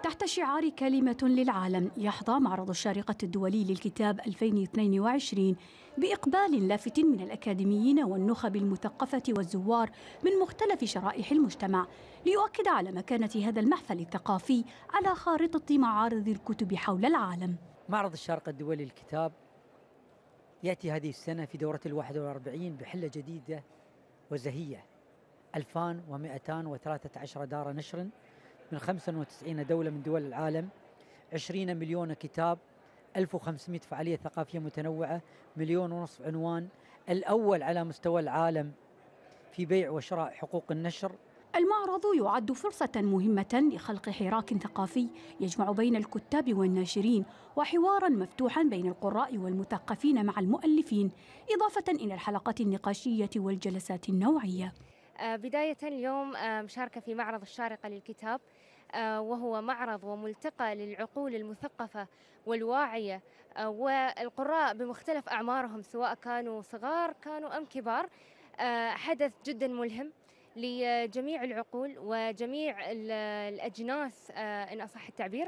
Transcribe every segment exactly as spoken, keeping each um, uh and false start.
تحت شعار كلمة للعالم يحظى معرض الشارقة الدولي للكتاب ألفين واثنين وعشرين بإقبال لافت من الأكاديميين والنخب المثقفة والزوار من مختلف شرائح المجتمع، ليؤكد على مكانة هذا المحفل الثقافي على خارطة معارض الكتب حول العالم. معرض الشارقة الدولي للكتاب يأتي هذه السنة في دورة الواحد والأربعين بحلة جديدة وزهية، ألف ومئتين وثلاثة عشر دار نشر من خمسة وتسعين دولة من دول العالم، عشرين مليون كتاب، ألف وخمسمئة فعالية ثقافية متنوعة، مليون ونصف عنوان، الأول على مستوى العالم في بيع وشراء حقوق النشر. المعرض يعد فرصة مهمة لخلق حراك ثقافي يجمع بين الكتاب والناشرين، وحوارا مفتوحا بين القراء والمثقفين مع المؤلفين، إضافة إلى الحلقات النقاشية والجلسات النوعية. بداية اليوم مشاركة في معرض الشارقة للكتاب، وهو معرض وملتقى للعقول المثقفة والواعية والقراء بمختلف أعمارهم، سواء كانوا صغار كانوا أم كبار. حدث جدا ملهم لجميع العقول وجميع الأجناس إن أصح التعبير،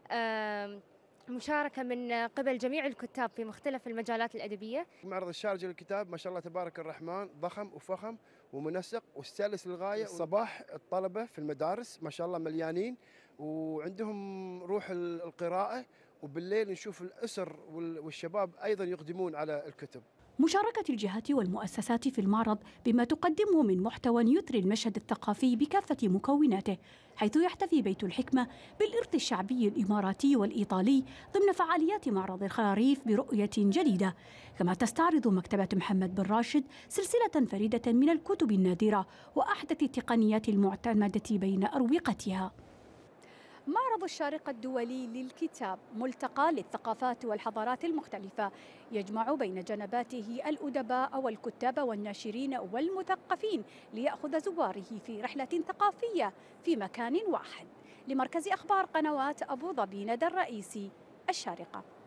مشاركة من قبل جميع الكتاب في مختلف المجالات الأدبية. معرض الشارقة للكتاب ما شاء الله تبارك الرحمن ضخم وفخم ومنسق وسلس للغاية. الصباح الطلبة في المدارس ما شاء الله مليانين وعندهم روح القراءة، وبالليل نشوف الأسر والشباب أيضا يقدمون على الكتب. مشاركة الجهات والمؤسسات في المعرض بما تقدمه من محتوى يثري المشهد الثقافي بكافة مكوناته، حيث يحتفي بيت الحكمة بالإرث الشعبي الإماراتي والإيطالي ضمن فعاليات معرض الخريف برؤية جديدة. كما تستعرض مكتبة محمد بن راشد سلسلة فريدة من الكتب النادرة وأحدث التقنيات المعتمدة بين أروقتها. معرض الشارقة الدولي للكتاب ملتقى للثقافات والحضارات المختلفة، يجمع بين جنباته الأدباء والكتاب والناشرين والمثقفين، ليأخذ زواره في رحلة ثقافية في مكان واحد. لمركز أخبار قنوات أبو ظبي، ندى الرئيسي، الشارقة.